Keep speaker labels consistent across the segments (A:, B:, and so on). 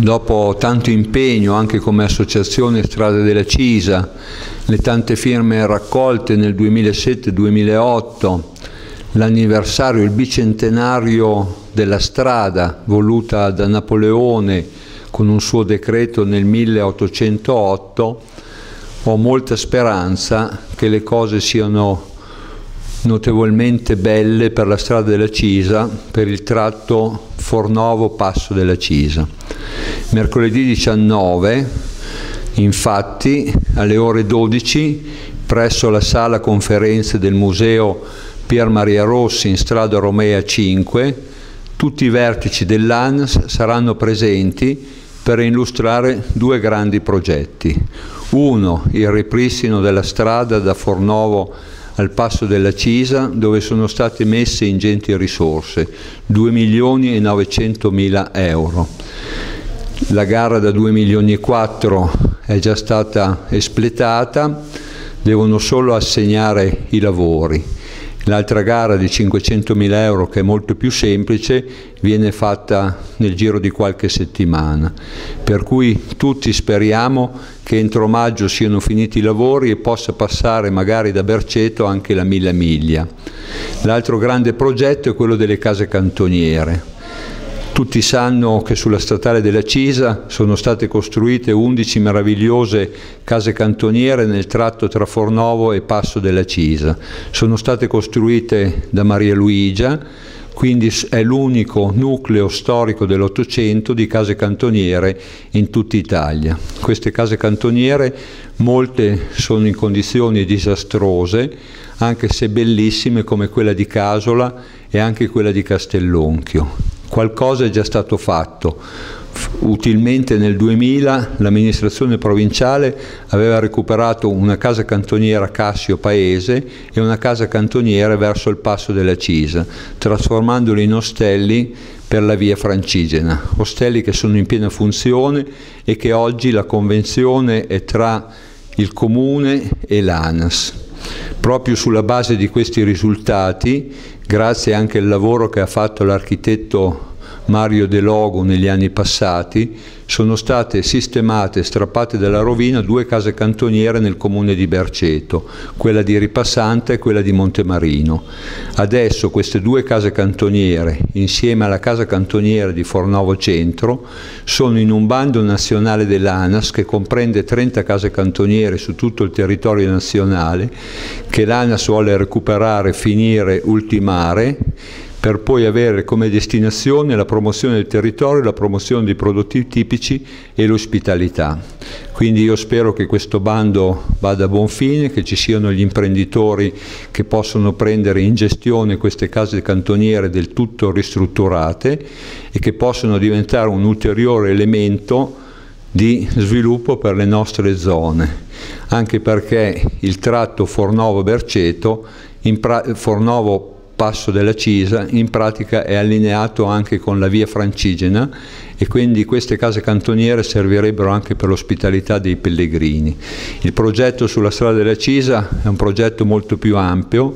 A: Dopo tanto impegno anche come associazione Strade della Cisa, le tante firme raccolte nel 2007-2008, l'anniversario, il bicentenario della strada voluta da Napoleone con un suo decreto nel 1808, ho molta speranza che le cose siano notevolmente belle per la strada della Cisa, per il tratto Fornovo-Passo della Cisa. Mercoledì 19, infatti, alle ore 12, presso la sala conferenze del Museo Pier Maria Rossi in strada Romea 5, tutti i vertici dell'ANAS saranno presenti per illustrare due grandi progetti. Uno, il ripristino della strada da Fornovo al Passo della Cisa, dove sono state messe ingenti risorse, 2.900.000 euro. La gara da 2,4 milioni è già stata espletata, devono solo assegnare i lavori. L'altra gara di 500.000 euro, che è molto più semplice, viene fatta nel giro di qualche settimana. Per cui tutti speriamo che entro maggio siano finiti i lavori e possa passare magari da Berceto anche la Mille Miglia. L'altro grande progetto è quello delle case cantoniere. Tutti sanno che sulla statale della Cisa sono state costruite 11 meravigliose case cantoniere nel tratto tra Fornovo e Passo della Cisa. Sono state costruite da Maria Luigia, quindi è l'unico nucleo storico dell'Ottocento di case cantoniere in tutta Italia. Queste case cantoniere, molte sono in condizioni disastrose, anche se bellissime, come quella di Casola e anche quella di Castellonchio. Qualcosa è già stato fatto. Utilmente nel 2000 l'amministrazione provinciale aveva recuperato una casa cantoniera Cassio Paese e una casa cantoniere verso il Passo della Cisa, trasformandoli in ostelli per la via Francigena. Ostelli che sono in piena funzione e che oggi la convenzione è tra il Comune e l'ANAS. Proprio sulla base di questi risultati, grazie anche al lavoro che ha fatto l'architetto Mario De Logo negli anni passati, sono state sistemate e strappate dalla rovina due case cantoniere nel comune di Berceto, quella di Ripassante e quella di Montemarino. Adesso queste due case cantoniere, insieme alla casa cantoniera di Fornovo Centro, sono in un bando nazionale dell'ANAS che comprende 30 case cantoniere su tutto il territorio nazionale, che l'ANAS vuole recuperare, finire, ultimare, per poi avere come destinazione la promozione del territorio, la promozione dei prodotti tipici e l'ospitalità. Quindi io spero che questo bando vada a buon fine, che ci siano gli imprenditori che possono prendere in gestione queste case cantoniere del tutto ristrutturate e che possono diventare un ulteriore elemento di sviluppo per le nostre zone, anche perché il tratto Fornovo-Berceto, Fornovo Passo della Cisa, in pratica è allineato anche con la via Francigena e quindi queste case cantoniere servirebbero anche per l'ospitalità dei pellegrini. Il progetto sulla strada della Cisa è un progetto molto più ampio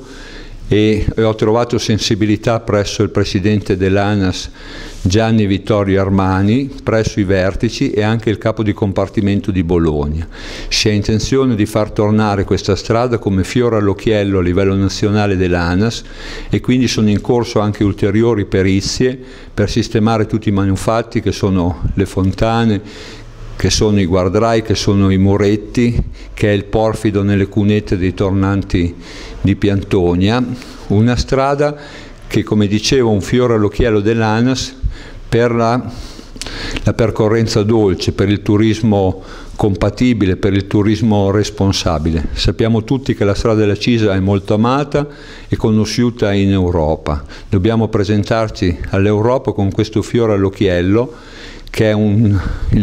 A: e ho trovato sensibilità presso il presidente dell'ANAS Gianni Vittorio Armani, presso i vertici e anche il capo di compartimento di Bologna. Si ha intenzione di far tornare questa strada come fiore all'occhiello a livello nazionale dell'ANAS e quindi sono in corso anche ulteriori perizie per sistemare tutti i manufatti che sono le fontane, che sono i guardrail, che sono i muretti, che è il porfido nelle cunette dei tornanti di Piantonia. Una strada che, come dicevo, è un fiore all'occhiello dell'ANAS per la percorrenza dolce, per il turismo compatibile, per il turismo responsabile. Sappiamo tutti che la strada della Cisa è molto amata e conosciuta in Europa. Dobbiamo presentarci all'Europa con questo fiore all'occhiello, che è un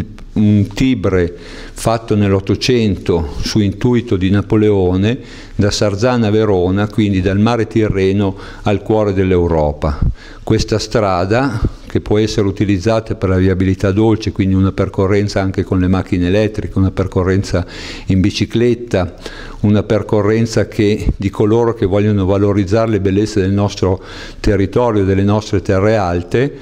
A: Tibre fatto nell'Ottocento su intuito di Napoleone, da Sarzana a Verona, quindi dal mare Tirreno al cuore dell'Europa. Questa strada, che può essere utilizzata per la viabilità dolce, quindi una percorrenza anche con le macchine elettriche, una percorrenza in bicicletta, una percorrenza che di coloro che vogliono valorizzare le bellezze del nostro territorio, delle nostre terre alte,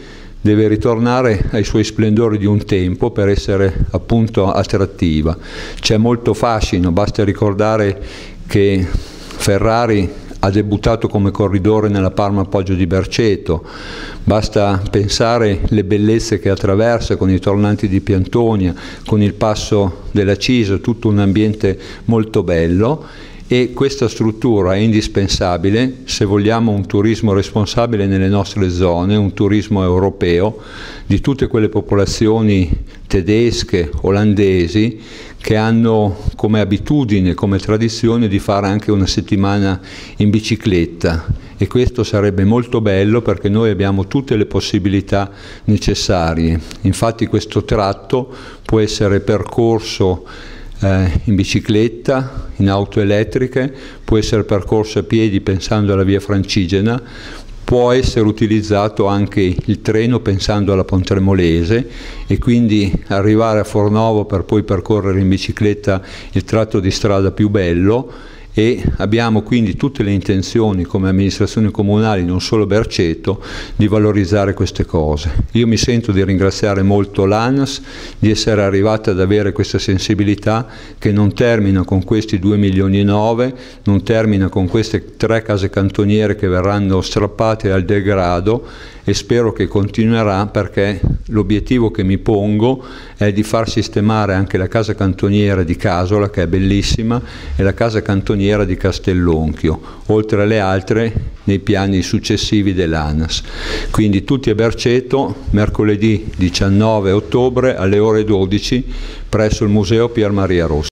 A: deve ritornare ai suoi splendori di un tempo per essere appunto attrattiva. C'è molto fascino, basta ricordare che Ferrari ha debuttato come corridore nella Parma Poggio di Berceto, basta pensare le bellezze che attraversa con i tornanti di Piantonia, con il passo della Cisa, tutto un ambiente molto bello, e questa struttura è indispensabile se vogliamo un turismo responsabile nelle nostre zone, un turismo europeo di tutte quelle popolazioni tedesche, olandesi, che hanno come abitudine, come tradizione di fare anche una settimana in bicicletta, e questo sarebbe molto bello perché noi abbiamo tutte le possibilità necessarie. Infatti questo tratto può essere percorso in bicicletta, in auto elettriche, può essere percorso a piedi pensando alla via Francigena, può essere utilizzato anche il treno pensando alla Pontremolese, e quindi arrivare a Fornovo per poi percorrere in bicicletta il tratto di strada più bello. E abbiamo quindi tutte le intenzioni come amministrazioni comunali, non solo Berceto, di valorizzare queste cose. Io mi sento di ringraziare molto l'ANAS di essere arrivata ad avere questa sensibilità, che non termina con questi 2,9 milioni, non termina con queste 3 case cantoniere che verranno strappate al degrado, e spero che continuerà, perché l'obiettivo che mi pongo è di far sistemare anche la casa cantoniera di Casola, che è bellissima, e la casa cantoniera di Castellonchio, oltre alle altre nei piani successivi dell'ANAS. Quindi tutti a Berceto, mercoledì 19 ottobre alle ore 12 presso il Museo Pier Maria Rossi.